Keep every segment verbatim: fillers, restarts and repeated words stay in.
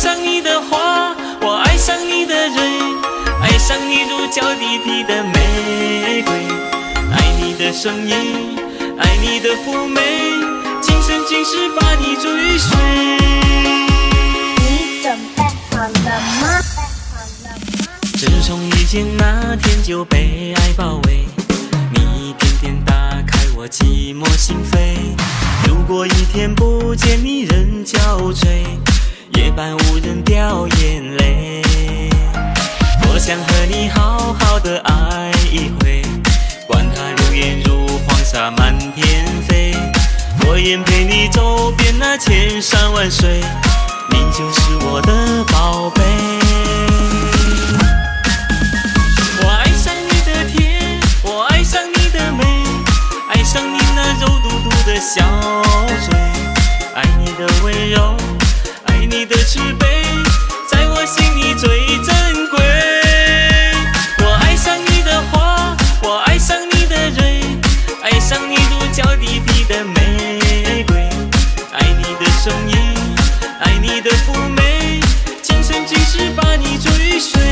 上你的花，我爱上你的人，爱上你如娇滴滴的玫瑰，爱你的声音，爱你的妩媚，今生今世把你追随。 你准备好了吗？ 自从遇见那天就被爱包围，你一点点打开我寂寞心扉。如果一天不见你人憔悴，夜半无人掉眼泪。我想和你好好的爱一回，管它流言如黄沙满天飞。我愿陪你走遍那千山万水，你就是我的宝贝。我爱上你的甜，我爱上你的美，爱上你那肉嘟嘟的小嘴，爱你的温柔，爱你的慈悲，在我心里最珍贵。我爱上你的花，我爱上你的人，爱上你如娇滴滴的玫瑰，爱你的声音，爱你的妩媚，今生今世把你追随。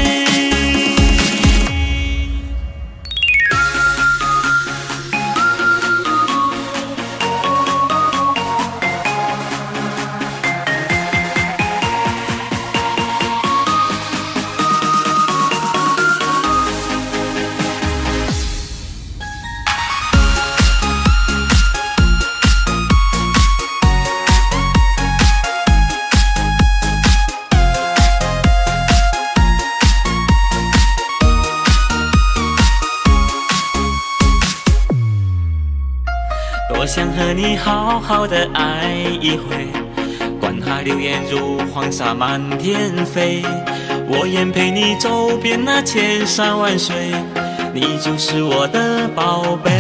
多想和你好好的爱一回，管它流言如黄沙满天飞。我愿陪你走遍那千山万水，你就是我的宝贝。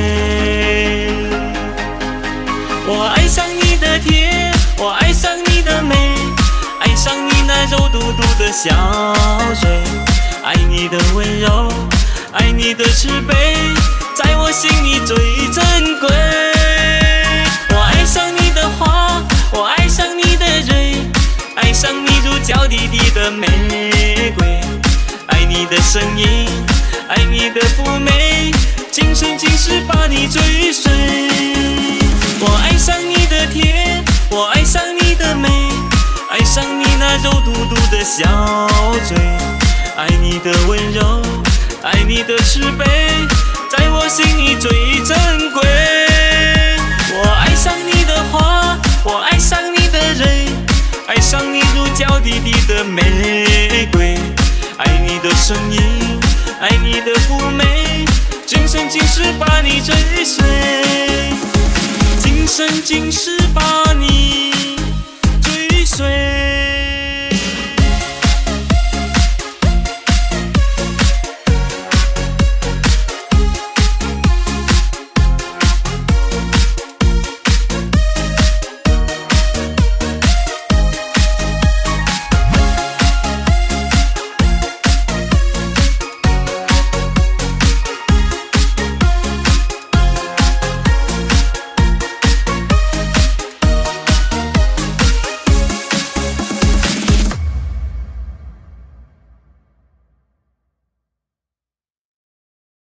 我爱上你的甜，我爱上你的美，爱上你那肉嘟嘟的小嘴，爱你的温柔，爱你的慈悲，在我心里最珍贵。我爱上你的花，我爱上你的人，爱上你如娇滴滴的玫瑰，爱你的声音，爱你的妩媚，今生今世把你追随。我爱上你的甜，我爱上你的美，爱上你那肉嘟嘟的小嘴，爱你的温柔，爱你的慈悲，在我心里最珍贵。我爱上你的花，我爱上你的人，爱上你如娇滴滴的玫瑰，爱你的声音，爱你的妩媚，今生今世把你追随，今生今世把